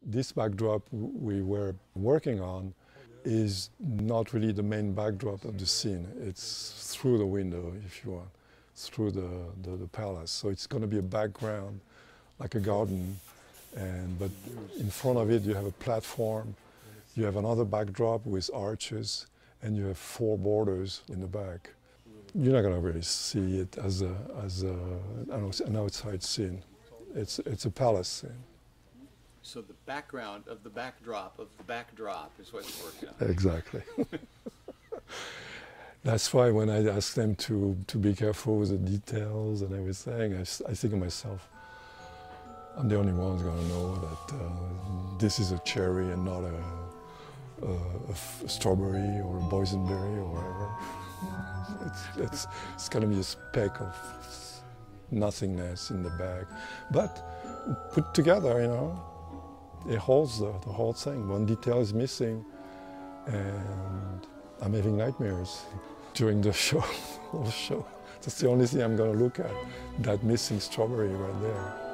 This backdrop we were working on is not really the main backdrop of the scene. It's through the window, if you want, through the palace. So it's going to be a background, like a garden, but in front of it you have a platform, you have another backdrop with arches, and you have 4 borders in the back. You're not going to really see it as an outside scene. It's a palace scene. So the background of the backdrop is what you're working on. Exactly. That's why when I asked them to be careful with the details and everything, I think of myself, I'm the only one who's going to know that this is a cherry and not a strawberry or a boysenberry or whatever. It's going to be a speck of nothingness in the bag. But put together, you know, it holds the whole thing. One detail is missing, and I'm having nightmares during the show, whole show. That's the only thing I'm going to look at, that missing strawberry right there.